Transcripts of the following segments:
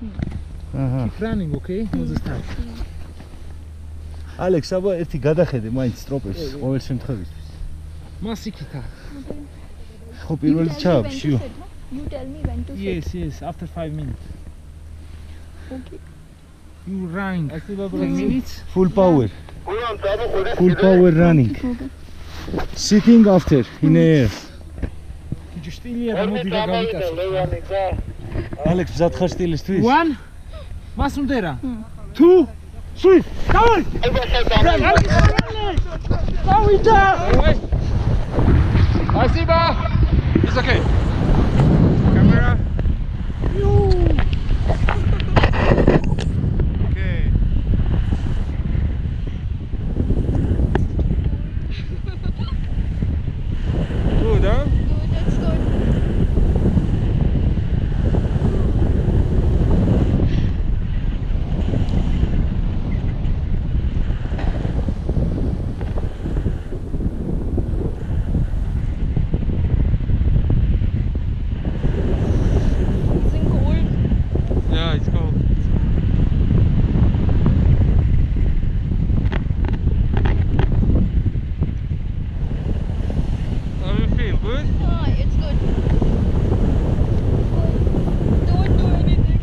Keep running, okay? No start. ალექს, აბა ერთი გადახედე მაინც სტროპებს ყოველ შემთხვევისთვის. მას იქითა. ხო, პირველი ჩააბშიო. You tell me when to sit. Yes, after 5 minutes. Okay. You running 10 minutes. Full power. Full power running. Sitting after in air. ჯიშტილია და მოდი და გავიტაცო. ალექს, მზად ხარ სტილისთვის? 1 მას უნდერა. 2 3 დავი! დავიდა! Спасибо. It's okay. Camera. Okay. Good, huh? Good, that's good. Isn't cold. Yeah, it's cold. How do you feel? Good? Ah, it's good. Don't do anything.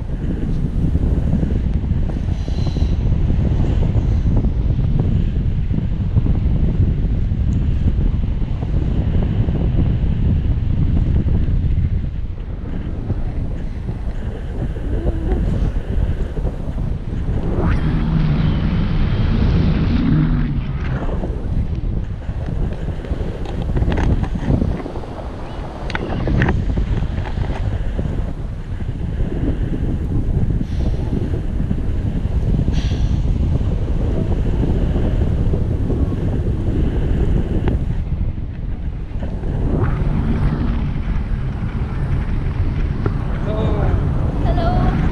Hello.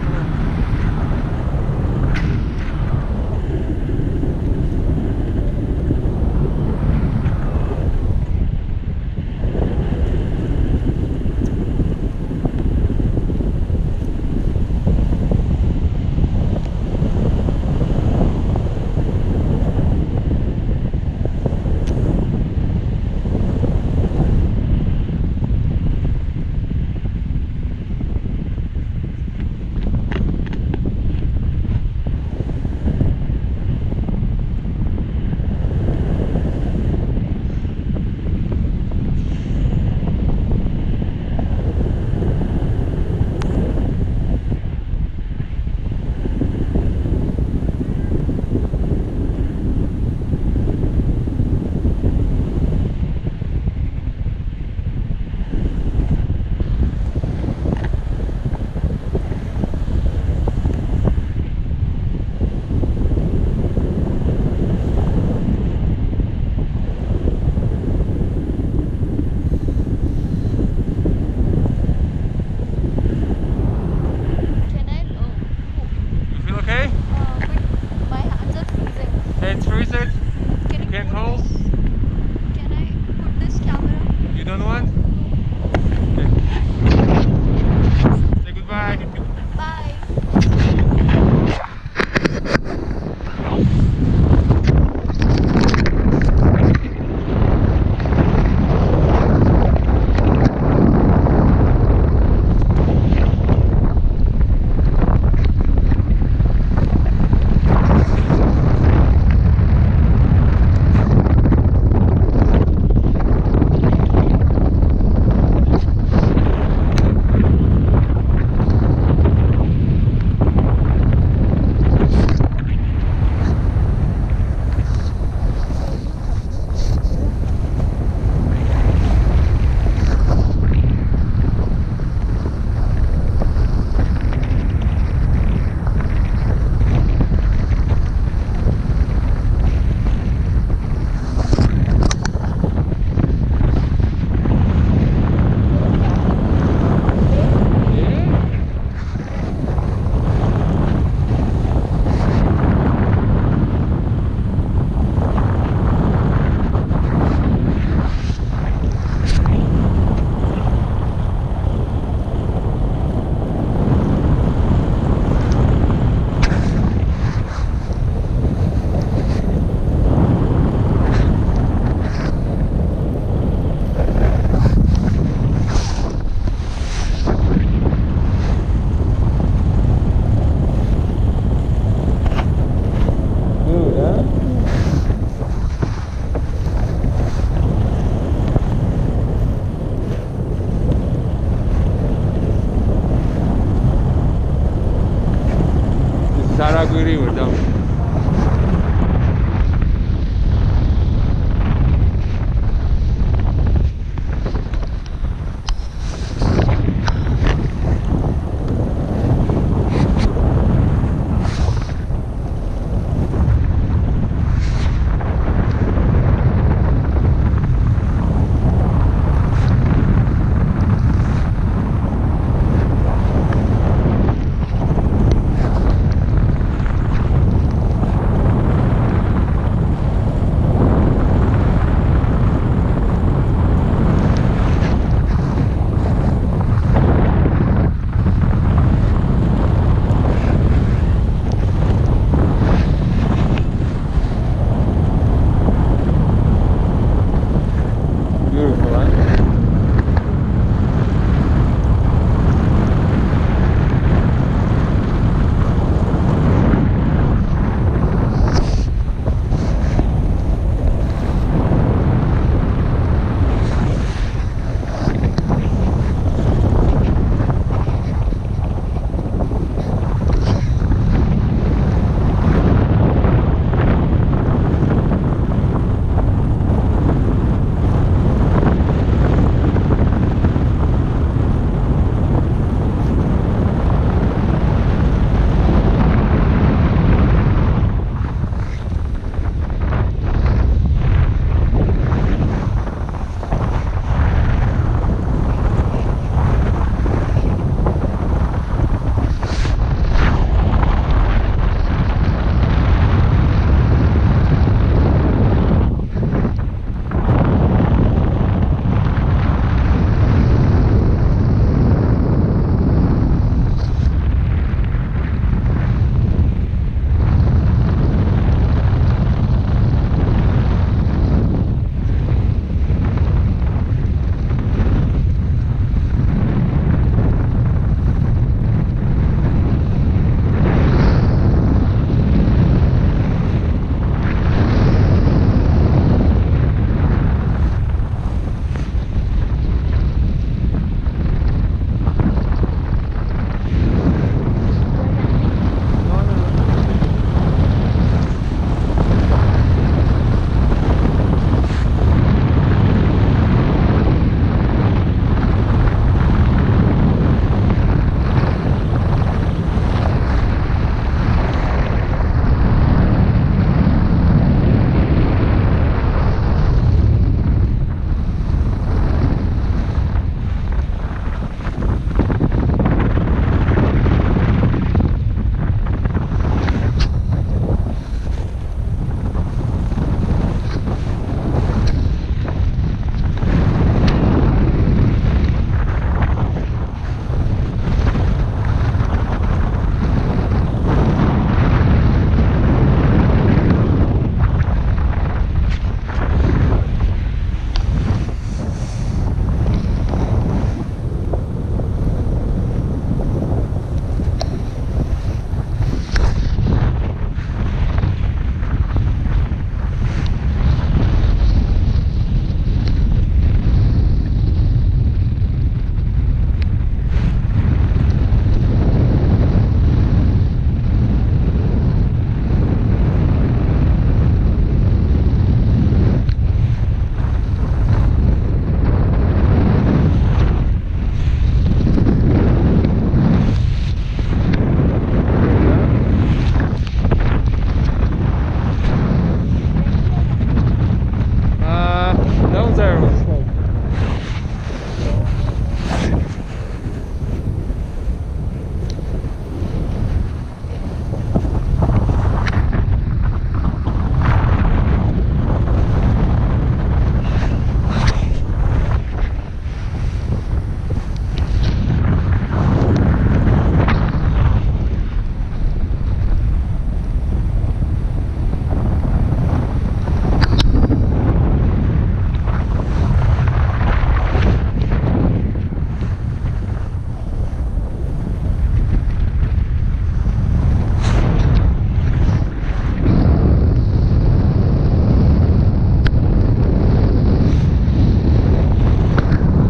Can I? You feel okay? But my hands are freezing. Hands freeze it. Can you Can't put hold. this- Can I put this camera? You don't want? Okay. Say goodbye. Bye. Saraguri River down.